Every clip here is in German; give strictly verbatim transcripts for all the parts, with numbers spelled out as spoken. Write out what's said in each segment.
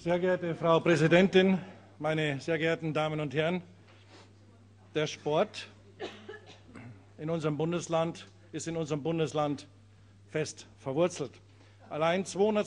Sehr geehrte Frau Präsidentin, meine sehr geehrten Damen und Herren! Der Sport in unserem Bundesland ist in unserem Bundesland fest verwurzelt. Allein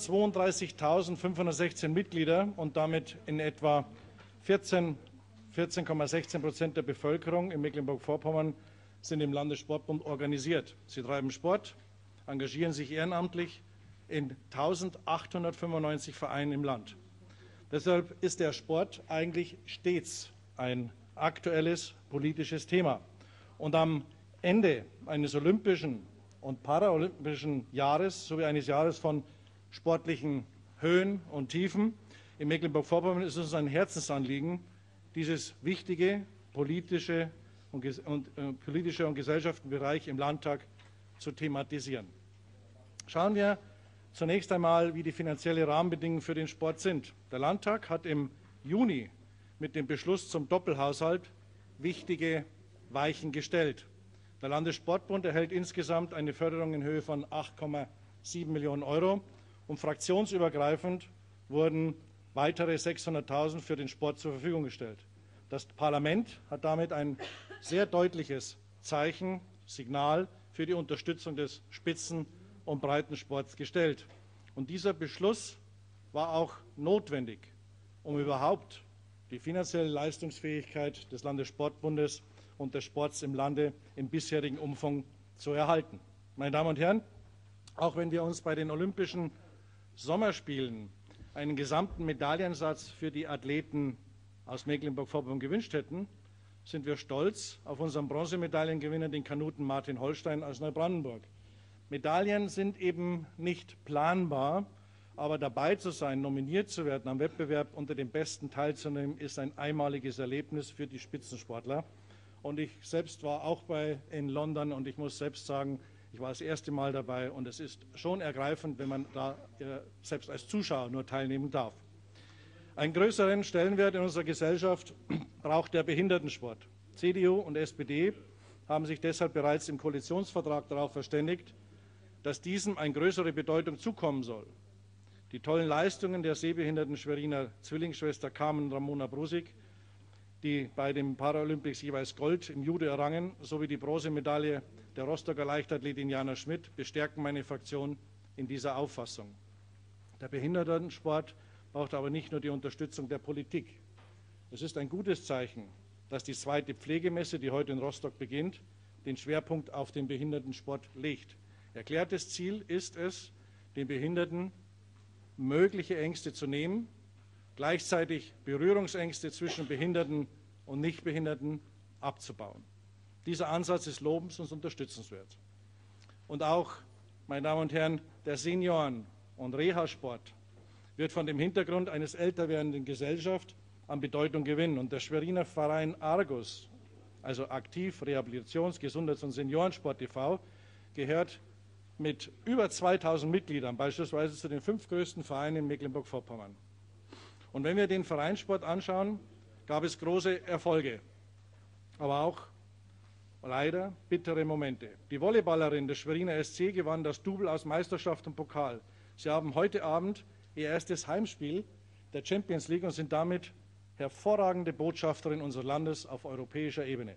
zweihundertzweiunddreißigtausendfünfhundertsechzehn Mitglieder und damit in etwa vierzehn Komma sechzehn Prozent der Bevölkerung in Mecklenburg-Vorpommern sind im Landessportbund organisiert. Sie treiben Sport, engagieren sich ehrenamtlich in eintausendachthundertfünfundneunzig Vereinen im Land. Deshalb ist der Sport eigentlich stets ein aktuelles politisches Thema. Und am Ende eines olympischen und paralympischen Jahres sowie eines Jahres von sportlichen Höhen und Tiefen in Mecklenburg-Vorpommern ist es uns ein Herzensanliegen, dieses wichtige politische und, und, äh, politische und gesellschaftliche Bereich im Landtag zu thematisieren. Schauen wir zunächst einmal, wie die finanziellen Rahmenbedingungen für den Sport sind. Der Landtag hat im Juni mit dem Beschluss zum Doppelhaushalt wichtige Weichen gestellt. Der Landessportbund erhält insgesamt eine Förderung in Höhe von acht Komma sieben Millionen Euro und fraktionsübergreifend wurden weitere sechshunderttausend für den Sport zur Verfügung gestellt. Das Parlament hat damit ein sehr deutliches Zeichen, Signal für die Unterstützung des Spitzen- und Breitensports gestellt. Und dieser Beschluss war auch notwendig, um überhaupt die finanzielle Leistungsfähigkeit des Landessportbundes und des Sports im Lande im bisherigen Umfang zu erhalten. Meine Damen und Herren, auch wenn wir uns bei den Olympischen Sommerspielen einen gesamten Medaillensatz für die Athleten aus Mecklenburg-Vorpommern gewünscht hätten, sind wir stolz auf unseren Bronzemedaillengewinner, den Kanuten Martin Holstein aus Neubrandenburg. Medaillen sind eben nicht planbar, aber dabei zu sein, nominiert zu werden, am Wettbewerb unter den Besten teilzunehmen, ist ein einmaliges Erlebnis für die Spitzensportler. Und ich selbst war auch bei, in London und ich muss selbst sagen, ich war das erste Mal dabei und es ist schon ergreifend, wenn man da äh, selbst als Zuschauer nur teilnehmen darf. Einen größeren Stellenwert in unserer Gesellschaft braucht der Behindertensport. C D U und S P D haben sich deshalb bereits im Koalitionsvertrag darauf verständigt, dass diesem eine größere Bedeutung zukommen soll. Die tollen Leistungen der sehbehinderten Schweriner Zwillingsschwester Carmen Ramona Brusig, die bei den Paralympics jeweils Gold im Judo errangen, sowie die Bronzemedaille der Rostocker Leichtathletin Jana Schmidt bestärken meine Fraktion in dieser Auffassung. Der Behindertensport braucht aber nicht nur die Unterstützung der Politik. Es ist ein gutes Zeichen, dass die zweite Pflegemesse, die heute in Rostock beginnt, den Schwerpunkt auf den Behindertensport legt. Erklärtes Ziel ist es, den Behinderten mögliche Ängste zu nehmen, gleichzeitig Berührungsängste zwischen Behinderten und Nichtbehinderten abzubauen. Dieser Ansatz ist lobens- und unterstützenswert. Und auch, meine Damen und Herren, der Senioren- und Reha-Sport wird von dem Hintergrund eines älter werdenden Gesellschaft an Bedeutung gewinnen. Und der Schweriner Verein Argus, also Aktiv-, Rehabilitations-, Gesundheits- und Seniorensport e V, gehört mit über zweitausend Mitgliedern beispielsweise zu den fünf größten Vereinen in Mecklenburg-Vorpommern. Und wenn wir den Vereinssport anschauen, gab es große Erfolge, aber auch leider bittere Momente. Die Volleyballerin des Schweriner S C gewann das Double aus Meisterschaft und Pokal. Sie haben heute Abend ihr erstes Heimspiel der Champions League und sind damit hervorragende Botschafterin unseres Landes auf europäischer Ebene.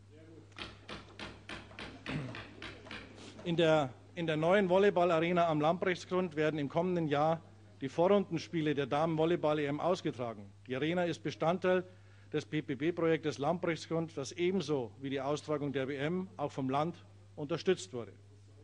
In der, in der neuen Volleyball-Arena am Lamprehtsgrund werden im kommenden Jahr die Vorrundenspiele der Damen-Volleyball-E M ausgetragen. Die Arena ist Bestandteil des P P P-Projektes Lamprehtsgrund, das ebenso wie die Austragung der W M auch vom Land unterstützt wurde.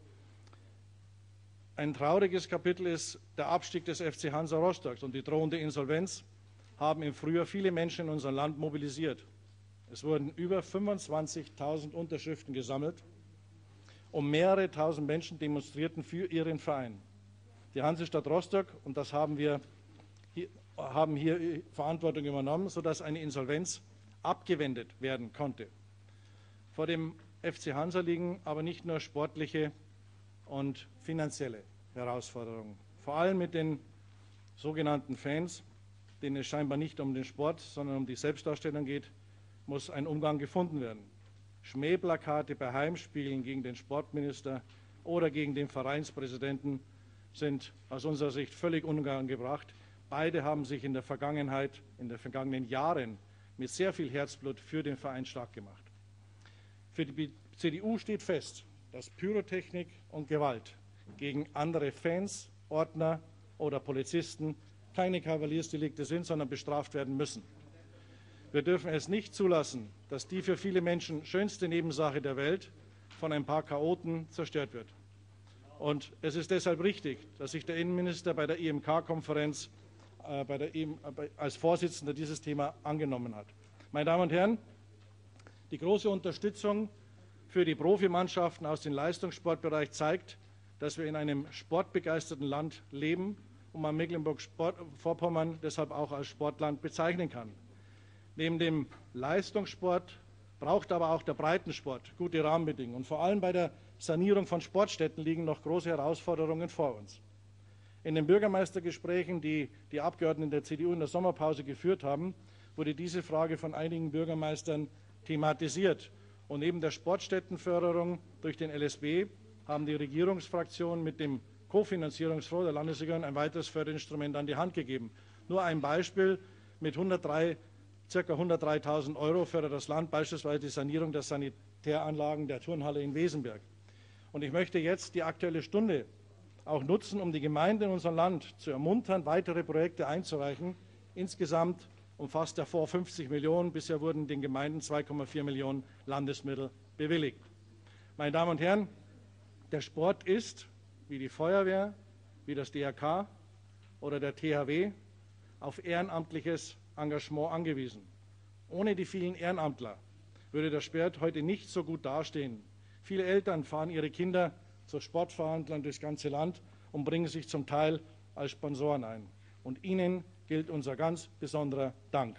Ein trauriges Kapitel ist der Abstieg des F C Hansa Rostock und die drohende Insolvenz haben im Frühjahr viele Menschen in unserem Land mobilisiert. Es wurden über fünfundzwanzigtausend Unterschriften gesammelt und mehrere tausend Menschen demonstrierten für ihren Verein. Die Hansestadt Rostock, und das haben wir hier, haben hier Verantwortung übernommen, sodass eine Insolvenz abgewendet werden konnte. Vor dem F C Hansa liegen aber nicht nur sportliche und finanzielle Herausforderungen. Vor allem mit den sogenannten Fans, denen es scheinbar nicht um den Sport, sondern um die Selbstdarstellung geht, muss ein Umgang gefunden werden. Schmähplakate bei Heimspielen gegen den Sportminister oder gegen den Vereinspräsidenten sind aus unserer Sicht völlig unangebracht. Beide haben sich in der Vergangenheit, in den vergangenen Jahren mit sehr viel Herzblut für den Verein stark gemacht. Für die C D U steht fest, dass Pyrotechnik und Gewalt gegen andere Fans, Ordner oder Polizisten keine Kavaliersdelikte sind, sondern bestraft werden müssen. Wir dürfen es nicht zulassen, dass die für viele Menschen schönste Nebensache der Welt von ein paar Chaoten zerstört wird. Und es ist deshalb richtig, dass sich der Innenminister bei der I M K-Konferenz äh, bei der I M, äh, als Vorsitzender dieses Thema angenommen hat. Meine Damen und Herren, die große Unterstützung für die Profimannschaften aus dem Leistungssportbereich zeigt, dass wir in einem sportbegeisterten Land leben und man Mecklenburg-Vorpommern deshalb auch als Sportland bezeichnen kann. Neben dem Leistungssport braucht aber auch der Breitensport gute Rahmenbedingungen. Und vor allem bei der Sanierung von Sportstätten liegen noch große Herausforderungen vor uns. In den Bürgermeistergesprächen, die die Abgeordneten der C D U in der Sommerpause geführt haben, wurde diese Frage von einigen Bürgermeistern thematisiert. Und neben der Sportstättenförderung durch den L S B haben die Regierungsfraktionen mit dem Kofinanzierungsfonds der Landesregierung ein weiteres Förderinstrument an die Hand gegeben. Nur ein Beispiel: Mit hundertdrei, ca. hundertdreitausend Euro fördert das Land beispielsweise die Sanierung der Sanitäranlagen der Turnhalle in Wesenberg. Und ich möchte jetzt die Aktuelle Stunde auch nutzen, um die Gemeinden in unserem Land zu ermuntern, weitere Projekte einzureichen. Insgesamt umfasst der Fonds fünfzig Millionen. Bisher wurden den Gemeinden zwei Komma vier Millionen Landesmittel bewilligt. Meine Damen und Herren, der Sport ist, wie die Feuerwehr, wie das D R K oder der T H W, auf ehrenamtliches Engagement angewiesen. Ohne die vielen Ehrenamtler würde der Sport heute nicht so gut dastehen. Viele Eltern fahren ihre Kinder zu Sportveranstaltungen durchs ganze Land und bringen sich zum Teil als Sponsoren ein. Und ihnen gilt unser ganz besonderer Dank.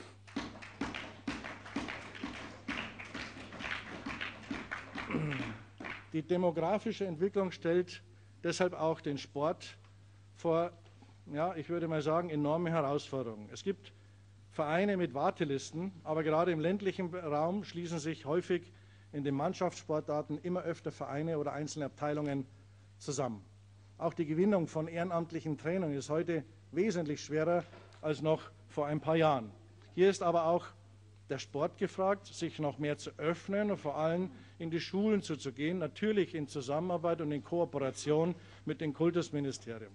Die demografische Entwicklung stellt deshalb auch den Sport vor, ja, ich würde mal sagen, enorme Herausforderungen. Es gibt Vereine mit Wartelisten, aber gerade im ländlichen Raum schließen sich häufig in den Mannschaftssportarten immer öfter Vereine oder einzelne Abteilungen zusammen. Auch die Gewinnung von ehrenamtlichen Trainern ist heute wesentlich schwerer als noch vor ein paar Jahren. Hier ist aber auch der Sport gefragt, sich noch mehr zu öffnen und vor allem in die Schulen zuzugehen, natürlich in Zusammenarbeit und in Kooperation mit den Kultusministerien.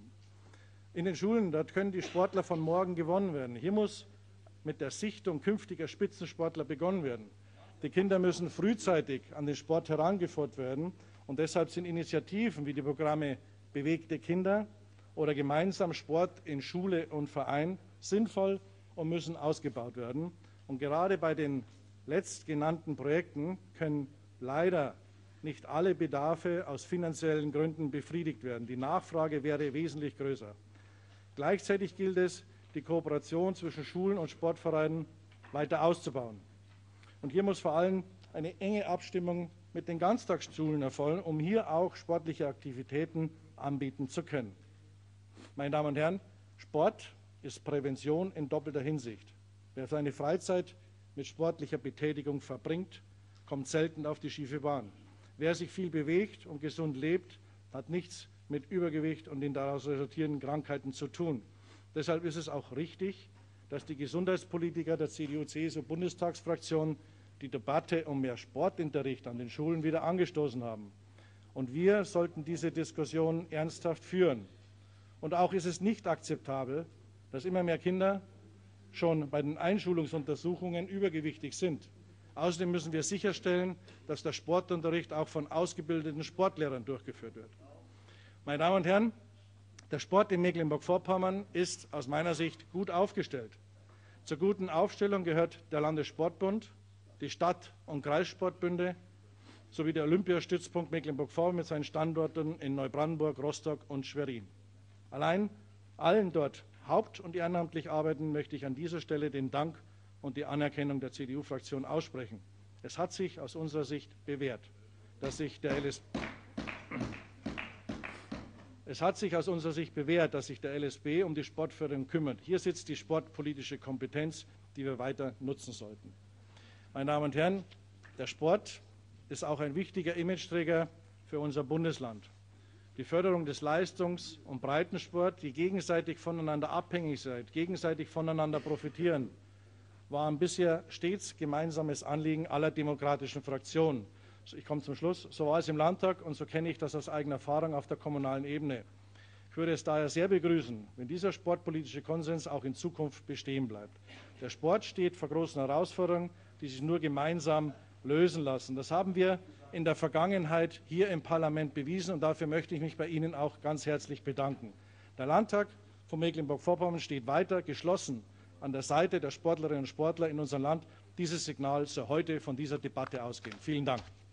In den Schulen, dort können die Sportler von morgen gewonnen werden. Hier muss mit der Sichtung künftiger Spitzensportler begonnen werden. Die Kinder müssen frühzeitig an den Sport herangeführt werden und deshalb sind Initiativen wie die Programme Bewegte Kinder oder gemeinsam Sport in Schule und Verein sinnvoll und müssen ausgebaut werden. Und gerade bei den letztgenannten Projekten können leider nicht alle Bedarfe aus finanziellen Gründen befriedigt werden. Die Nachfrage wäre wesentlich größer. Gleichzeitig gilt es, die Kooperation zwischen Schulen und Sportvereinen weiter auszubauen. Und hier muss vor allem eine enge Abstimmung mit den Ganztagsschulen erfolgen, um hier auch sportliche Aktivitäten anbieten zu können. Meine Damen und Herren, Sport ist Prävention in doppelter Hinsicht. Wer seine Freizeit mit sportlicher Betätigung verbringt, kommt selten auf die schiefe Bahn. Wer sich viel bewegt und gesund lebt, hat nichts mit Übergewicht und den daraus resultierenden Krankheiten zu tun. Deshalb ist es auch richtig, dass die Gesundheitspolitiker der C D U C S U-Bundestagsfraktion die Debatte um mehr Sportunterricht an den Schulen wieder angestoßen haben. Und wir sollten diese Diskussion ernsthaft führen. Und auch ist es nicht akzeptabel, dass immer mehr Kinder schon bei den Einschulungsuntersuchungen übergewichtig sind. Außerdem müssen wir sicherstellen, dass der Sportunterricht auch von ausgebildeten Sportlehrern durchgeführt wird. Meine Damen und Herren, der Sport in Mecklenburg-Vorpommern ist aus meiner Sicht gut aufgestellt. Zur guten Aufstellung gehört der Landessportbund, die Stadt- und Kreissportbünde sowie der Olympiastützpunkt Mecklenburg-Vorpommern mit seinen Standorten in Neubrandenburg, Rostock und Schwerin. Allein allen dort haupt- und ehrenamtlich arbeiten, möchte ich an dieser Stelle den Dank und die Anerkennung der C D U-Fraktion aussprechen. Es hat sich aus unserer Sicht bewährt, dass sich der L S B Es hat sich aus unserer Sicht bewährt, dass sich der L S B um die Sportförderung kümmert. Hier sitzt die sportpolitische Kompetenz, die wir weiter nutzen sollten. Meine Damen und Herren, der Sport ist auch ein wichtiger Imageträger für unser Bundesland. die Förderung des Leistungs- und Breitensports, die gegenseitig voneinander abhängig sind, gegenseitig voneinander profitieren, waren bisher stets gemeinsames Anliegen aller demokratischen Fraktionen. Ich komme zum Schluss. So war es im Landtag und so kenne ich das aus eigener Erfahrung auf der kommunalen Ebene. Ich würde es daher sehr begrüßen, wenn dieser sportpolitische Konsens auch in Zukunft bestehen bleibt. Der Sport steht vor großen Herausforderungen, die sich nur gemeinsam lösen lassen. Das haben wir in der Vergangenheit hier im Parlament bewiesen und dafür möchte ich mich bei Ihnen auch ganz herzlich bedanken. Der Landtag von Mecklenburg-Vorpommern steht weiter geschlossen an der Seite der Sportlerinnen und Sportler in unserem Land. Dieses Signal soll heute von dieser Debatte ausgehen. Vielen Dank.